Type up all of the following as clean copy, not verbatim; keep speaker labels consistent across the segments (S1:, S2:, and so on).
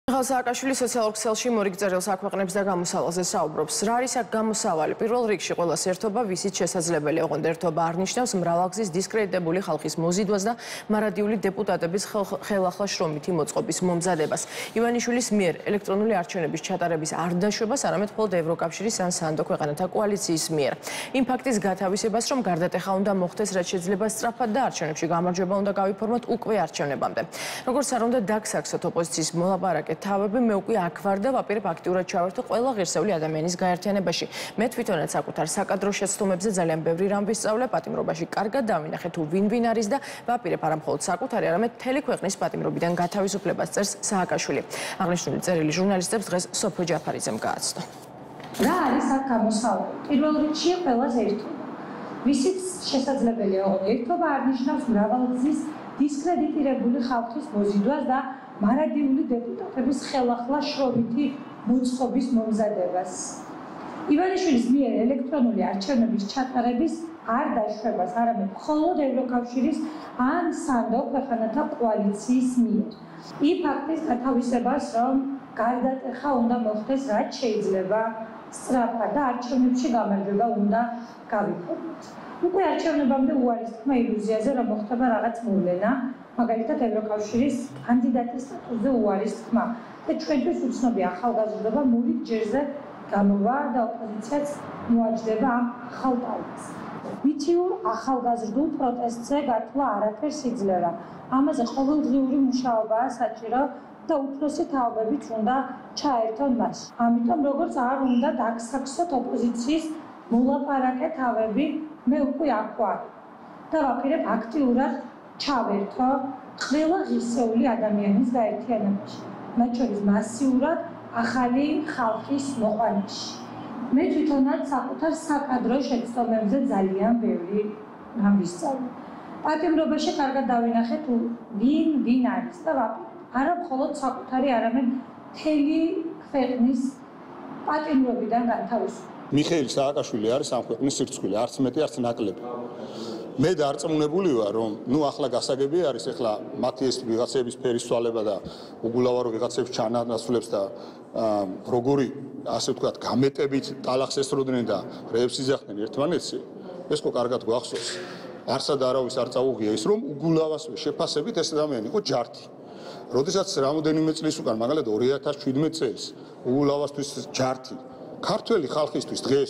S1: Saakashvili სოციალურ ქსელში მორიგწერილს აქვეყნებს და გამოსავალზე საუბრობს. რა არის აქ გამოსავალი? პირველ რიგში ყველას ერთობა, ვისით შესაძლებელია. ოღონდ ერთობა არ ნიშნავს მრავალგზის დისკრედიტებული ხალხის მოზიდვას და მარადიული დეპუტატების ხელახლა შრომითი მოწყობის მომზადებას. ივანიშვილის მიერ ელექტრონული არჩევნების ჩატარების არ დაშვებას, არამედ მხოლოდ ევროკავშირის ან სანდო ქვეყანათა კოალიციის მიერ. იმ ფაქტის გათავისებას, რომ გარდატეხა უნდა მოხდეს, რაც შეიძლება სწრაფად და არჩევნებში გამარჯვება უნდა გავიფორმოთ უკვე არჩევნებამდე. როგორც არ უნდა დაგსაქსოთ ოპოზიციის მოლაპარაკე თავები, მე უკვე აქ ვარ და ვაპირებ აქტიურად ჩავერთო ყველა ღირსეული ადამიანის გაერთიანებაში. მე თვითონაც საკუთარ საკადრო შეცდომებზე ძალიან ბევრი რამ ვისწავლე, პატიმრობაში კარგად დავინახე თუ ვინ არის და ვაპირებ არა მხოლოდ საკუთარი, არამედ მთელი ქვეყნის პატიმრობიდან გათავისუფლებას წერს სააკაშვილი. აღნიშნული წერილი ჟურნალისტებს დღეს სოფო ჯაფარიძემ გააცნო.
S2: რა არის აქ გამოსავალი? პირველ რიგში ყველას ერთობა. ვისიც შესაძლებელია ერთობა არ ნიშნავს მრავალგზის დისკრედიტირებული ხალხის მოზიდვას და მარადიული დეპუტატების ხელახლა შრომითი მოწყობის მომზადებას. ივანიშვილის მიერ ელექტრონული არჩევნების ჩატარების არ დაშვებას, არამედ მხოლოდ ევროკავშირის ან სანდო ქვეყანათა კოალიციის მიერ. იმ ფაქტის გათავისებას, რომ გარდატეხა უნდა მოხდეს, რაც შეიძლება სწრაფად და არჩევნებში გამარჯვება უნდა გავიფორმოთ. უკვე არჩევნებამდე უარის თქმა ილუზიაზე, რომ მოხდება რაღაც მოვლენა, მაგალითად ევროკავშირის კანდიდატის სტატუსზე უარის თქმა და ჩვენთვის უცნობია ახალგაზრდობა მურით ჯერზე გამოვა და ოპოზიციაც მოაჯდება ამ ახალ ტალღას. მითიურ ახალგაზრდულ პროტესტზე გათვლა არაფერს იძლევა. ამაზე ყოველდღიური მუშაობაა საჭირო და უფროსი თაობებიც უნდა ჩაერთონ მას. ამიტომ როგორც არ უნდა დაგსაქსოთ ოპოზიციის მოლაპარაკე თავები, მე უკვე აქ ვარ და ვაპირებ აქტიურად ჩავერთო ყველა ღირსეული ადამიანის გაერთიანებაში, მათ შორის მასიურად ახალი ხალხის მოყვანაში. მე თვითონაც საკუთარ საკადრო შეცდომებზე ძალიან ბევრი რამ ვისწავლე. პატიმრობაში კარგად დავინახე თუ ვინ არის და ვაპირებ არა მხოლოდ საკუთარი, არამედ მთელი ქვეყნის პატიმრობიდან გათავისუფლება.
S3: მიხეილ სააკაშვილი არის ამ ქვეყნის სირცხვილი, არც მეტი, არც ნაკლები. მე დარწმუნებული ვარ, რომ ახლა გასაგები არის ახლა მათი ეს ვიღაცების ფერისცვალება და უგულავარო ვიღაცებს ჩანასვლებს და როგორი ასე ვთქვათ გამეტებით ტალახს ესროდნენ და რევს იძახდნენ ერთმანეთში. ეს ხო კარგად გვახსოვს. არსად არავის არ წაუღია ის, რომ უგულავასვე შეფასებით ეს ადამიანი იყო ჯართი. როდესაც რამოდენიმე წლის უკან, მაგალითად 2017 წელს უგულავასთვის ჯართი ქართველი ხალხისთვის დღეს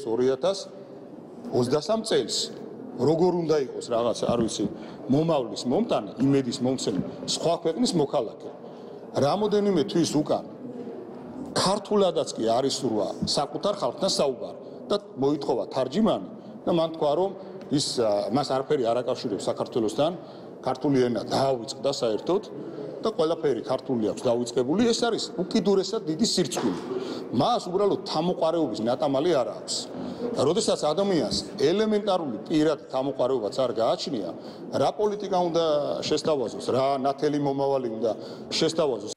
S3: 2023 წელს როგორ უნდა იყოს რაღაც არ ვიცი მომავლის მომტანი, იმედის მომცემი სხვა ქვეყნის მოქალაქე. რამოდენიმე თვის უკან ქართულადაც კი არის სურვა საკუთარ ხალხთან საუბარი და მოითხოვა თარჯიმანი და მან თქვა რომ მას არაფერი არ აკავშირებს საქართველოსთან, ქართული ენა დაავიწყდა საერთოდ და ყველაფერი ქართული აქვს დავიწყებული, ეს არის უკიდურესად დიდი სირცხვილი. მას უბრალოდ თამოყარეობის ნატამალი არ აქვს. როდესაც ადამიანს ელემენტარული პირად თამოყარეობაც არ გააჩნია, რა პოლიტიკა უნდა შესთავაზოს, რა ნათელი მომავალი უნდა შესთავაზოს.